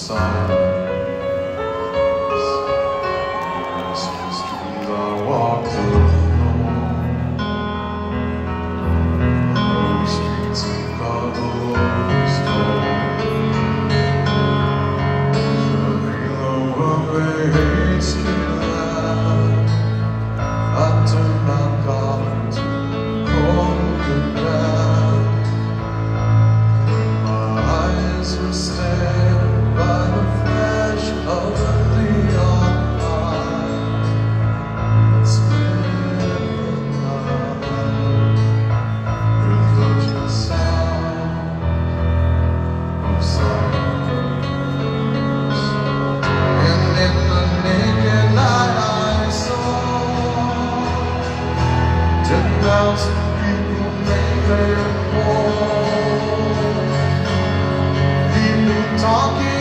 streets I walked alone. Those streets of cobblestone. The halo of a street lamp. I turned my collar to hold it down. When my eyes were stared by the flash of a neon light that split the night with the sound of silence. And in the naked light I saw 10,000 people make their call. People talking